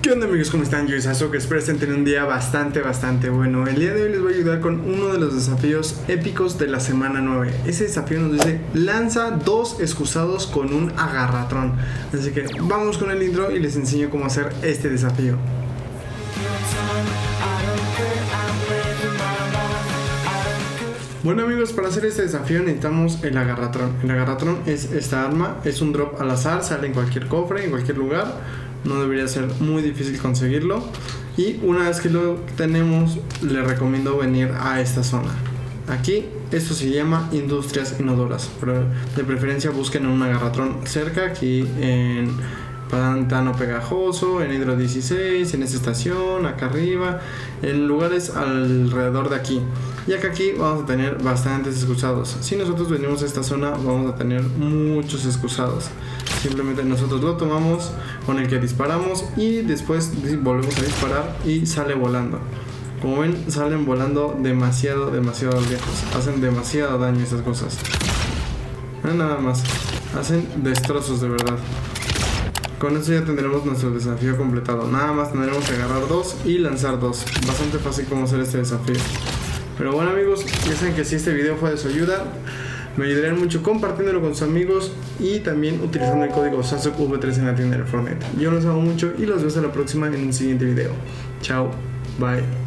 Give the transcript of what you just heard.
¿Qué onda amigos? ¿Cómo están? Yo soy Sasuke, espero estén teniendo un día bastante bueno. El día de hoy les voy a ayudar con uno de los desafíos épicos de la semana 9. Ese desafío nos dice, lanza 2 excusados con un agarratrón. Así que vamos con el intro y les enseño cómo hacer este desafío. Bueno amigos, para hacer este desafío necesitamos el agarratrón. El agarratrón es esta arma, es un drop al azar, sale en cualquier cofre, en cualquier lugar. No debería ser muy difícil conseguirlo. Y una vez que lo tenemos, les recomiendo venir a esta zona. Aquí, esto se llama Industrias Inodoras, pero de preferencia busquen un agarratrón cerca, aquí en Pantano Pegajoso, en Hidro 16, en esta estación, acá arriba, en lugares alrededor de aquí. Y acá aquí vamos a tener bastantes excusados. Si nosotros venimos a esta zona, vamos a tener muchos excusados. Simplemente nosotros lo tomamos, con el que disparamos y después volvemos a disparar y sale volando. Como ven, salen volando demasiado lejos. Hacen demasiado daño esas cosas. Nada más. Hacen destrozos de verdad. Con eso ya tendremos nuestro desafío completado. Nada más tendremos que agarrar 2 y lanzar 2. Bastante fácil cómo hacer este desafío. Pero bueno amigos, ya saben que si este video fue de su ayuda, me ayudarían mucho compartiéndolo con sus amigos y también utilizando el código SASUKEV3 en la tienda de Fortnite. Yo los amo mucho y los veo hasta la próxima en un siguiente video. Chao, bye.